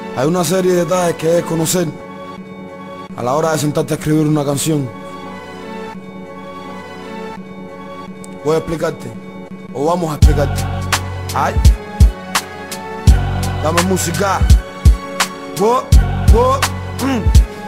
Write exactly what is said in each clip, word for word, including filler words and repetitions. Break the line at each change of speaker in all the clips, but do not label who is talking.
Hay una serie de detalles que debes conocer a la hora de sentarte a escribir una canción. Voy a explicarte, o vamos a explicarte. Ay, dame música. Wo, wo, mm.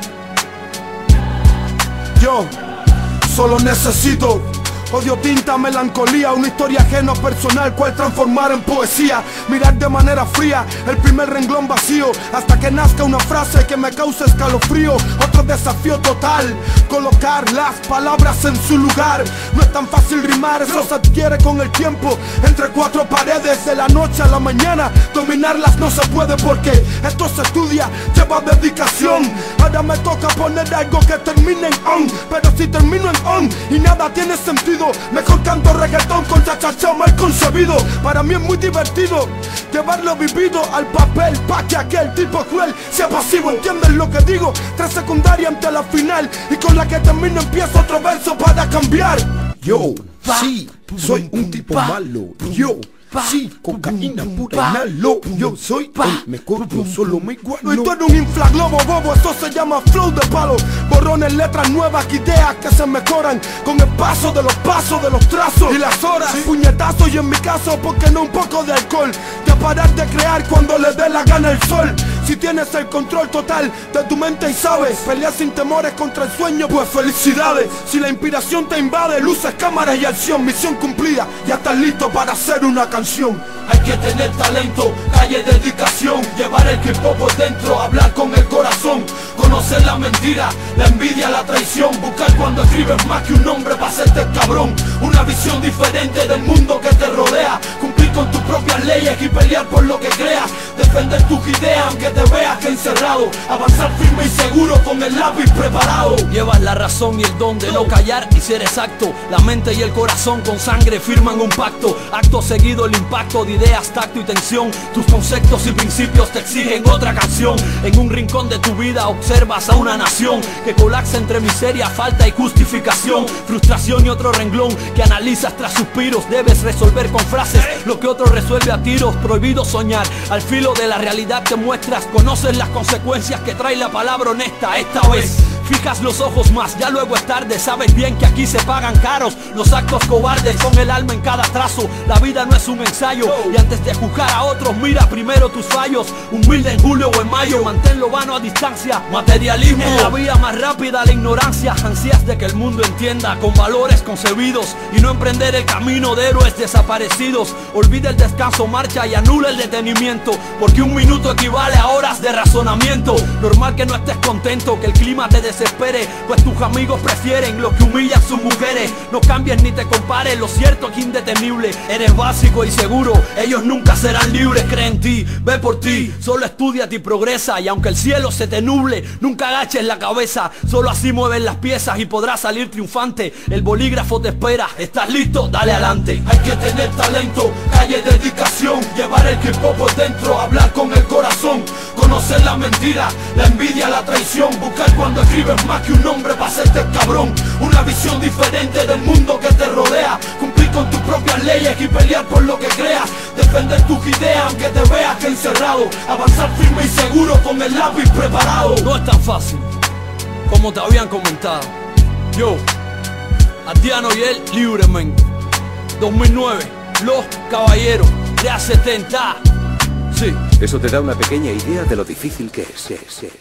Yo solo necesito odio, tinta, melancolía, una historia ajena personal, cual transformar en poesía. Mirar de manera fría el primer renglón vacío, hasta que nazca una frase que me cause escalofrío. Otro desafío total, colocar las palabras en su lugar. No es tan fácil rimar, eso se adquiere con el tiempo. Entre cuatro paredes, de la noche a la mañana, dominarlas no se puede porque esto se estudia, lleva dedicación. Ahora me toca poner algo que termine en on, pero si termino en on y nada tiene sentido, mejor canto reggaetón con cha-cha-cha mal concebido. Para mí es muy divertido llevarlo vivido al papel, pa' que aquel tipo cruel sea pasivo. ¿Entiendes lo que digo? Tres secundarias ante la final, y con la que termino empiezo otro verso para cambiar.
Yo, sí, soy un tipo malo. Yo, sí, cocaína pura, inhalo. Yo soy el mejor, yo solo me igualo.
Y tú eres un inflaglobo bobo, eso se llama flow de palo. Borrones, letras nuevas, ideas que se mejoran con el paso de los pasos, de los trazos y las horas. Sí. Puñetazos y en mi caso, porque no un poco de alcohol, que parar de crear cuando le dé la gana el sol. Si tienes el control total de tu mente y sabes pelear sin temores contra el sueño, pues felicidades. Si la inspiración te invade, luces, cámaras y acción, misión cumplida, ya estás listo para hacer una canción.
Hay que tener talento, calle, dedicación, llevar el hip hop por dentro, hablar con el corazón, conocer la mentira, la envidia, la traición, buscar cuando escribes más que un nombre para hacerte cabrón. Una visión diferente del mundo que te rodea, cumplir con tus propias leyes y pelear por lo que creas, defender tus ideas aunque te veas que encerrado, avanzar firme y seguro con el lápiz preparado.
Llevas la razón y el don de no callar y ser exacto. La mente y el corazón con sangre firman un pacto. Acto seguido el impacto de ideas, tacto y tensión. Tus conceptos y principios te exigen otra canción. En un rincón de tu vida observas a una nación que colapsa entre miseria, falta y justificación, frustración y otro renglón que analizas tras suspiros. Debes resolver con frases lo que otro resuelve a tiros. Prohibido soñar, al filo de la realidad te muestras. Conoces las consecuencias que trae la palabra honesta. Esta vez fijas los ojos más, ya luego es tarde. Sabes bien que aquí se pagan caros los actos cobardes, con el alma en cada trazo. La vida no es un ensayo, y antes de juzgar a otros mira primero tus fallos. Humilde en julio o en mayo, mantén lo vano a distancia. Materialismo es la vía más rápida a la ignorancia. Ansias de que el mundo entienda con valores concebidos, y no emprender el camino de héroes desaparecidos. Olvida el descanso, marcha y anula el detenimiento, porque un minuto equivale a horas de razonamiento. Normal que no estés contento, que el clima te desespere, pues tus amigos prefieren lo que humilla a sus mujeres. No cambies ni te compares, lo cierto es que indetenible. Eres básico y seguro, ellos nunca serán libres. Cree en ti, ve por ti, solo estudiate y progresa. Y aunque el cielo se te nuble, nunca agaches la cabeza. Solo así mueves las piezas y podrás salir triunfante. El bolígrafo te espera, ¿estás listo? Dale adelante.
Hay que tener talento, calle, dedicación, llevar el hip hop por dentro, hablar con el corazón, conocer la mentira, la envidia, la traición, buscar cuando escribes más que un nombre para hacerte cabrón. Una visión diferente del mundo que te rodea, cumplir con tus propias leyes y pelear por lo que creas, defender tus ideas aunque te veas que encerrado, avanzar firme y seguro con el lápiz preparado.
No es tan fácil como te habían comentado. Yo, Adriano y él libremente. dos mil nueve, Los Caballeros de A setenta. Sí.
Eso te da una pequeña idea de lo difícil que es. es, es.